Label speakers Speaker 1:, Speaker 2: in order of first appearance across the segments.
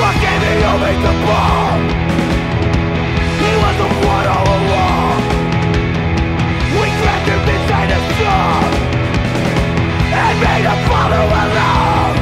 Speaker 1: Octavio made the bomb. He was the one all along. We trapped him inside a song and made him follow along.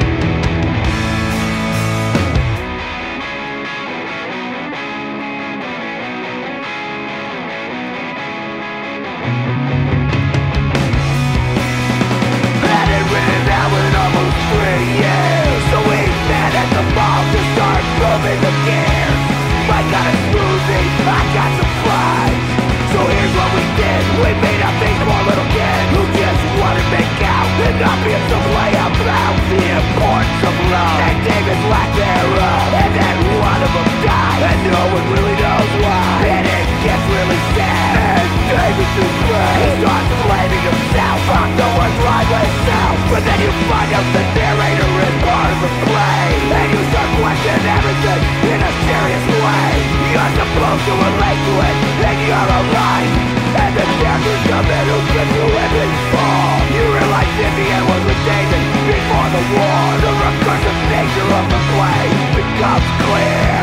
Speaker 1: Had it written out in almost 3 years, so we met at the mall to start moving the gears. I got a smoothie, I got some fries. So here's what we did, we made up these poor little kids who just wanted to make out and not be able to play about the importance of love and David's lack thereof. And then one of them died, and no one really knows why. And it gets really sad, and David just cries. He starts blaming himself, I'm the one's right myself. But then you find out the narrator is part of the play, and you start questioning everything in a serious way. You're supposed to relate to it, and you're alive. And the characters come in who give you every fall. You realize in the end was with David before the war. The recursive nature of the play becomes clear.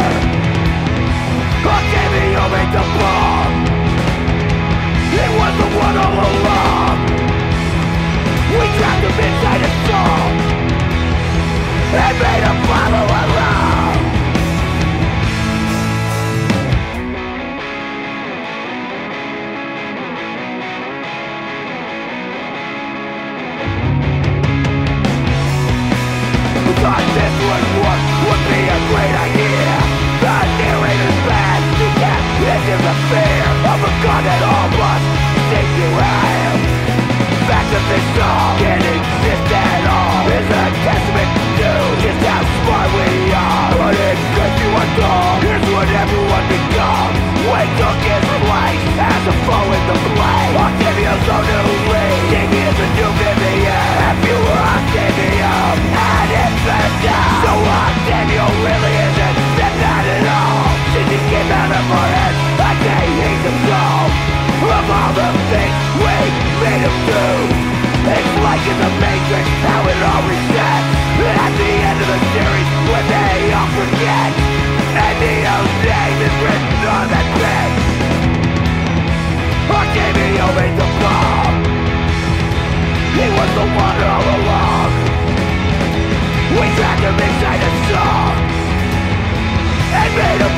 Speaker 1: Octavio made the bomb. He was the one all along. We trapped him inside a song and made him follow along. Thought this would be a great idea. The narrator's bad, he can't into the fear of a god that all must seem to have. The fact that this song can't exist at all is a testament to just how smart we are. But in case you are dumb, here's what everyone becomes. Wade took his place as a foe in the play. Octavio's own new lead, Davey is a new Vivian. If you were Octavio, and it's the time. So Octavio really isn't that at all. Since he came out of our heads, I say he's a soul. Of all the things we made him do, it's like in the Matrix, how it all resets. At the end of the series, when they all forget, and Neo's name is written on that page. Octavio made the bomb. He was the one all along. We trapped him inside a song and made him